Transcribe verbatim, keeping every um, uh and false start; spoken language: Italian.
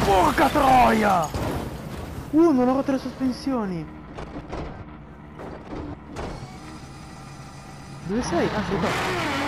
Porca troia! Uh, non ho rotto le sospensioni. Dove sei? Ah, sei qua.